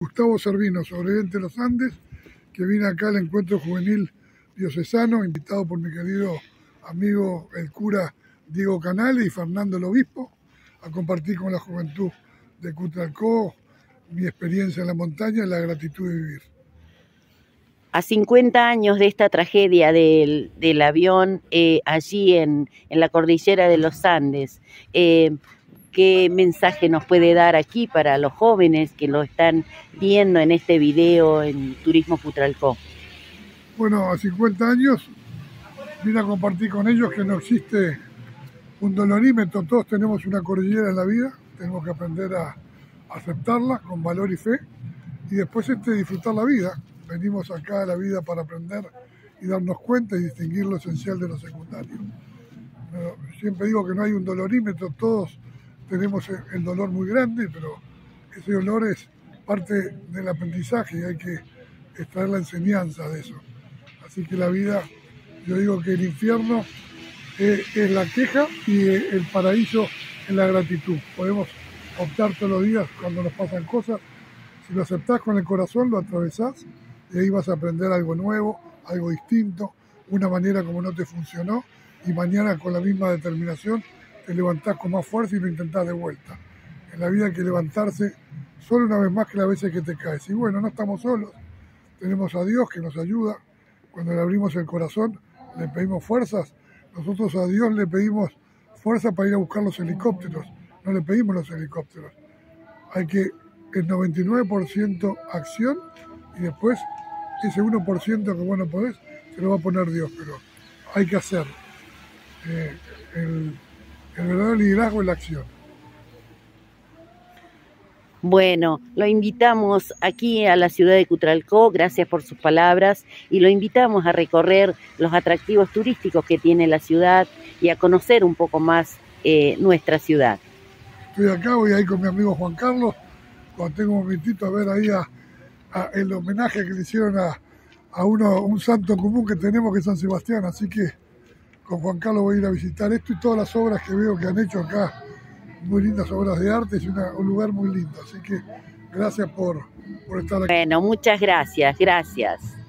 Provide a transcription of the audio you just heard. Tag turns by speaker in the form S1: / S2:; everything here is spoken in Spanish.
S1: Gustavo Servino, sobreviviente de los Andes, que viene acá al encuentro juvenil diocesano, invitado por mi querido amigo el cura Diego Canales y Fernando el obispo, a compartir con la juventud de Cutralcó mi experiencia en la montaña y la gratitud de vivir.
S2: A 50 años de esta tragedia del avión allí en la cordillera de los Andes, ¿qué mensaje nos puede dar aquí para los jóvenes que lo están viendo en este video en Turismo Cutralcó?
S1: Bueno, a 50 años vine a compartir con ellos que no existe un dolorímetro, todos tenemos una cordillera en la vida, tenemos que aprender a aceptarla con valor y fe y después disfrutar la vida. Venimos acá a la vida para aprender y darnos cuenta y distinguir lo esencial de lo secundario. Pero siempre digo que no hay un dolorímetro, todos tenemos el dolor muy grande, pero ese dolor es parte del aprendizaje y hay que extraer la enseñanza de eso. Así que la vida, yo digo que el infierno es la queja y el paraíso es la gratitud. Podemos optar todos los días cuando nos pasan cosas. Si lo aceptás con el corazón, lo atravesás y ahí vas a aprender algo nuevo, algo distinto, una manera como no te funcionó y mañana con la misma determinación te levantás con más fuerza y lo intentás de vuelta. En la vida hay que levantarse solo una vez más que las veces que te caes. Y bueno, no estamos solos, tenemos a Dios que nos ayuda. Cuando le abrimos el corazón, le pedimos fuerzas. Nosotros a Dios le pedimos fuerza para ir a buscar los helicópteros, no le pedimos los helicópteros. Hay que el 99% acción y después ese 1% que vos no podés, se lo va a poner Dios, pero hay que hacer. El verdadero liderazgo es la acción.
S2: Bueno, lo invitamos aquí a la ciudad de Cutralcó, gracias por sus palabras, y lo invitamos a recorrer los atractivos turísticos que tiene la ciudad y a conocer un poco más nuestra ciudad.
S1: Estoy acá, voy a ir con mi amigo Juan Carlos, cuando tengo un momentito a ver ahí el homenaje que le hicieron a un santo común que tenemos que es San Sebastián, así que con Juan Carlos voy a ir a visitar esto y todas las obras que veo que han hecho acá, muy lindas obras de arte, es un lugar muy lindo, así que gracias por estar aquí.
S2: Bueno, muchas gracias.